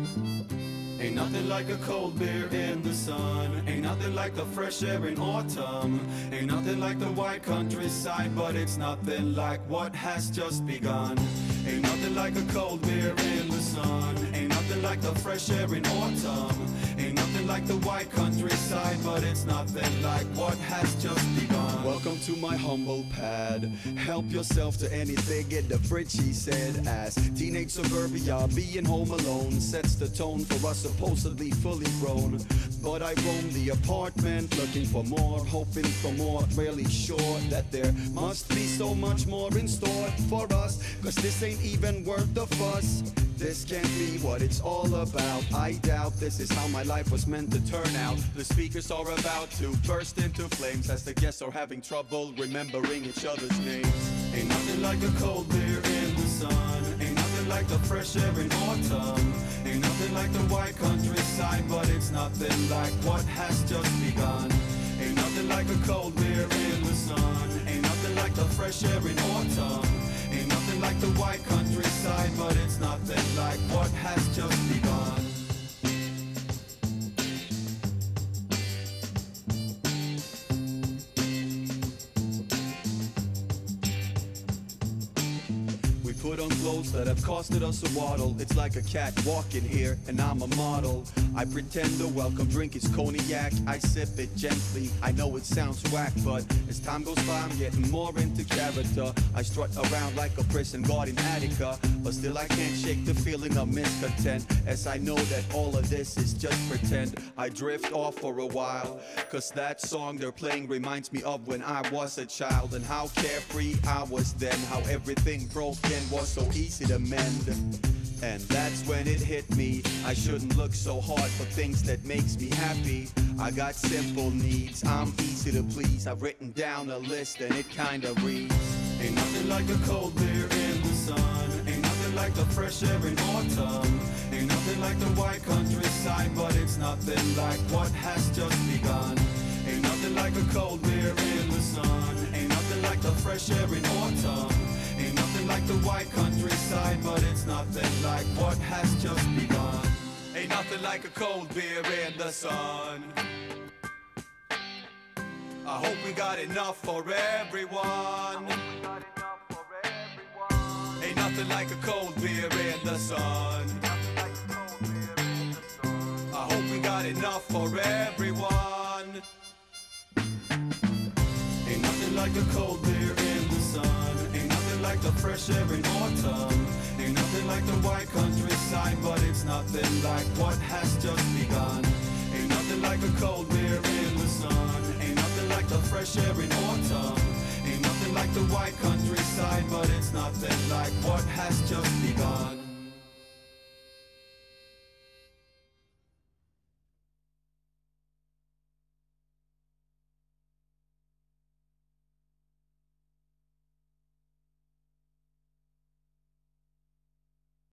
Ain't nothing like a cold beer in the sun. Ain't nothing like the fresh air in autumn. Ain't nothing like the white countryside, but it's nothing like what has just begun. Ain't nothing like a cold beer in the sun. Ain't nothing like the fresh air in autumn. Ain't nothing like the white countryside, but it's nothing like what has just begun. Welcome to my humble pad. Help yourself to anything in the fridge, he said. As teenage suburbia, being home alone sets the tone for us supposedly fully grown. But I roam the apartment looking for more, hoping for more, really sure that there must be so much more in store for us, cause this ain't even worth the fuss. This can't be what it's all about. I doubt this is how my life was meant to turn out. The speakers are about to burst into flames as the guests are having trouble remembering each other's names. Ain't nothing like a cold beer in the sun. Ain't nothing like the fresh air in autumn. Ain't nothing like the white countryside, but it's nothing like what has just begun. Ain't nothing like a cold beer in the sun. Ain't nothing like the fresh air in autumn. Ain't nothing like the white countryside, but it's nothing like what has just begun. Put on clothes that have costed us a waddle. It's like a cat walking here, and I'm a model. I pretend the welcome drink is cognac. I sip it gently, I know it sounds whack, but as time goes by I'm getting more into character. I strut around like a prison guard in Attica, but still I can't shake the feeling of miscontent, as I know that all of this is just pretend. I drift off for a while, cause that song they're playing reminds me of when I was a child, and how carefree I was then, how everything broke and was so easy to mend. And that's when it hit me, I shouldn't look so hard for things that makes me happy. I got simple needs, I'm easy to please. I've written down a list and it kinda reads: ain't nothing like a cold beer in the sun. Ain't nothing like the fresh air in autumn. Ain't nothing like the white countryside, but it's nothing like what has just begun. Ain't nothing like a cold beer in the sun. Ain't nothing like the fresh air in autumn. Ain't nothing like the white countryside, but it's nothing like what has just begun. Ain't nothing like a cold beer in the sun. I hope we got enough for everyone. Ain't nothing like a cold beer in the sun. I hope we got enough for everyone. Ain't nothing like a cold beer in the sun. Ain't nothing like the fresh air in autumn. Ain't nothing like the white countryside, but it's nothing like what has just begun. Ain't nothing like a cold beer in the sun. Ain't nothing like the fresh air in autumn. Ain't nothing like the white countryside, but it's nothing like what has just begun.